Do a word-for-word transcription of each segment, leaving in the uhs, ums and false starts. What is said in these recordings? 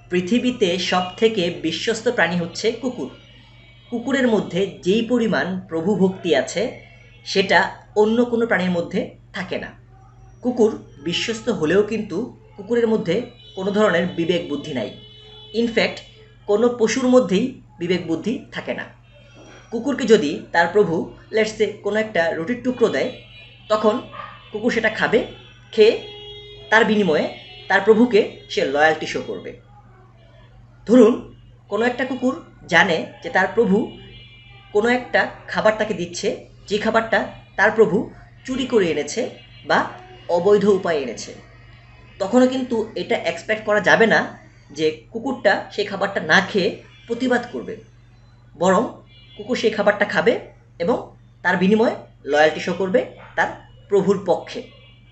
পৃথিবীতে সবথেকে বিশ্বস্ত প্রাণী হচ্ছে কুকুর। কুকুরের মধ্যে যেই পরিমাণ প্রভু ভক্তি আছে সেটা অন্য কোনো প্রাণীর মধ্যে থাকে না। কুকুর বিশ্বস্ত হলেও কিন্তু কুকুরের মধ্যে কোনো ধরনের বিবেক বুদ্ধি নাই। ইনফ্যাক্ট কোনো পশুর মধ্যেই বিবেক বুদ্ধি থাকে না। কুকুরকে যদি তার প্রভু লেটস সে কোনো একটা রুটির টুকরো দেয়, তখন কুকুর সেটা খাবে, খেয়ে তার বিনিময়ে তার প্রভুকে সে লয়্যালটি শো করবে। ধরুন কোনো একটা কুকুর জানে যে তার প্রভু কোনো একটা খাবার তাকে দিচ্ছে, যে খাবারটা তার প্রভু চুরি করে এনেছে বা অবৈধ উপায়ে এনেছে, তখনও কিন্তু এটা এক্সপেক্ট করা যাবে না যে কুকুরটা সেই খাবারটা না খেয়ে প্রতিবাদ করবে। বরং কুকুর সেই খাবারটা খাবে এবং তার বিনিময়ে লয়্যালটি শো করবে তার প্রভুর পক্ষে।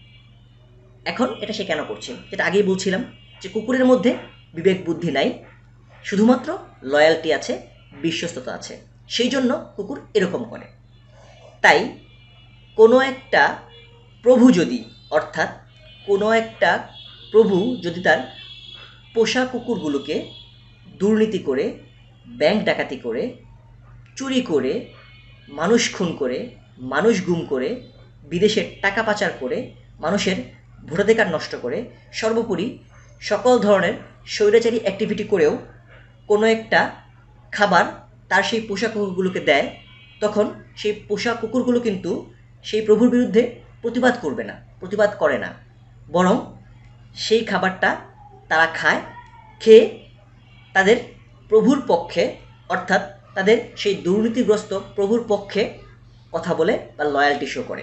এখন এটা সে কেন করছে? যেটা আগেই বলছিলাম যে কুকুরের মধ্যে বিবেক বুদ্ধি নাই, শুধুমাত্র লয়্যালটি আছে, বিশ্বস্ততা আছে, সেই জন্য কুকুর এরকম করে। তাই কোনো একটা প্রভু যদি অর্থাৎ কোনো একটা প্রভু যদি তার পোষা কুকুরগুলোকে দুর্নীতি করে, ব্যাংক ডাকাতি করে, চুরি করে, মানুষ খুন করে, মানুষ গুম করে, বিদেশের টাকা পাচার করে, মানুষের ভোটাধিকার নষ্ট করে, সর্বোপরি সকল ধরনের স্বৈরাচারী অ্যাক্টিভিটি করেও কোনো একটা খাবার তার সেই পোষা কুকুরগুলোকে দেয়, তখন সেই পোষা কুকুরগুলো কিন্তু সেই প্রভুর বিরুদ্ধে প্রতিবাদ করবে না, প্রতিবাদ করে না, বরং সেই খাবারটা তারা খায়, খেয়ে তাদের প্রভুর পক্ষে অর্থাৎ তাদের সেই দুর্নীতিগ্রস্ত প্রভুর পক্ষে কথা বলে বা লয়্যালটি শো করে।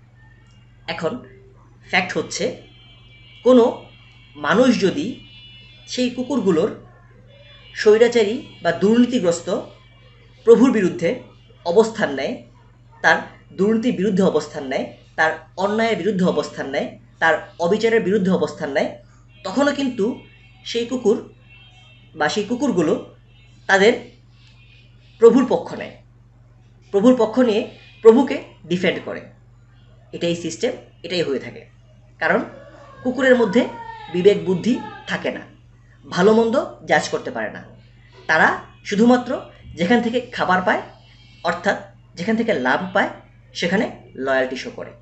এখন ফ্যাক্ট হচ্ছে, কোনো মানুষ যদি সেই কুকুরগুলোর স্বৈরাচারী বা দুর্নীতিগ্রস্ত প্রভুর বিরুদ্ধে অবস্থান নেয়, তার দুর্নীতির বিরুদ্ধে অবস্থান নেয়, তার অন্যায়ের বিরুদ্ধে অবস্থান নেয়, তার অবিচারের বিরুদ্ধে অবস্থান নেয়, তখনও কিন্তু সেই কুকুর বা সেই কুকুরগুলো তাদের প্রভুর পক্ষ নেয়, প্রভুর পক্ষ নিয়ে প্রভুকে ডিফেন্ড করে। এটাই সিস্টেম, এটাই হয়ে থাকে। কারণ কুকুরের মধ্যে বিবেক বুদ্ধি থাকে না, ভালো মন্দ জাজ করতে পারে না। তারা শুধুমাত্র যেখান থেকে খাবার পায় অর্থাৎ যেখান থেকে লাভ পায় সেখানে লয়্যালটি শো করে।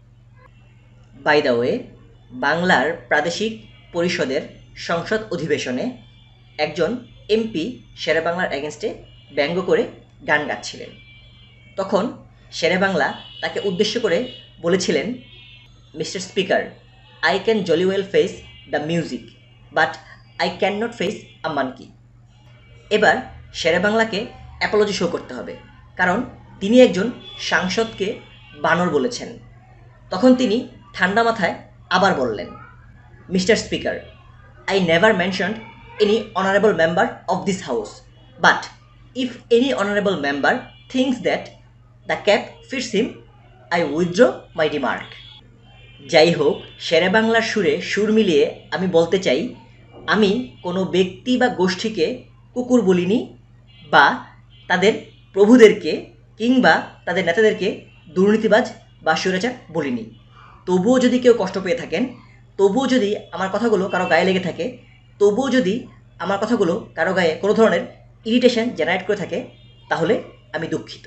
বাই দ্য ওয়ে, বাংলার প্রাদেশিক পরিষদের সংসদ অধিবেশনে একজন এমপি শেরেবাংলার এগেনস্টে ব্যঙ্গ করে গান গাচ্ছিলেন। তখন শেরেবাংলা তাকে উদ্দেশ্য করে বলেছিলেন, mister speaker, I can jolly well face the music but I can not face a monkey. এবার শেরেবাংলাকে অ্যাপোলজি শো করতে হবে, কারণ তিনি একজন সাংসদকে বানর বলেছেন। তখন তিনি ঠান্ডা মাথায় আবার বললেন, mister speaker, I never mentioned any honourable member of this house, but if any honourable member thinks that the cap fits him, I withdraw my remark. যাই হোক, শেরেবাংলার সুরে সুর মিলিয়ে আমি বলতে চাই, আমি কোনো ব্যক্তি বা গোষ্ঠীকে কুকুর বলিনি বা তাদের প্রভুদেরকে কিংবা তাদের নেতাদেরকে দুর্নীতিবাজ বা স্বৈরাচার বলিনি। তবুও যদি কেউ কষ্ট পেয়ে থাকেন, তবুও যদি আমার কথাগুলো কারো গায়ে লেগে থাকে, তবুও যদি আমার কথাগুলো কারো গায়ে কোনো ধরনের ইরিটেশন জেনারেট করে থাকে, তাহলে আমি দুঃখিত।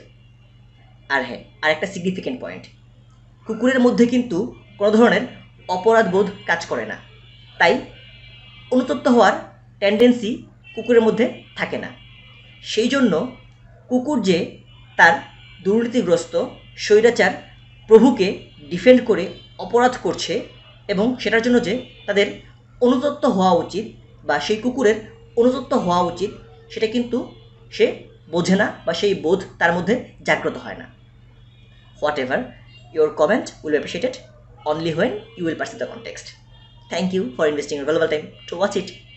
আর হ্যাঁ, আরেকটা সিগনিফিক্যান্ট পয়েন্ট, কুকুরের মধ্যে কিন্তু কোনো ধরনের অপরাধবোধ কাজ করে না, তাই অনুতপ্ত হওয়ার টেন্ডেন্সি কুকুরের মধ্যে থাকে না। সেই জন্য কুকুর যে তার দুর্নীতিগ্রস্ত স্বৈরাচার প্রভুকে ডিফেন্ড করে অপরাধ করছে এবং সেটার জন্য যে তাদের অনুতপ্ত হওয়া উচিত বা সেই কুকুরের অনুতপ্ত হওয়া উচিত, সেটা কিন্তু সে বোঝে না বা সেই বোধ তার মধ্যে জাগ্রত হয় না। Whatever, your comment will be appreciated only when you will perceive the context. Thank you for investing your valuable time to watch it.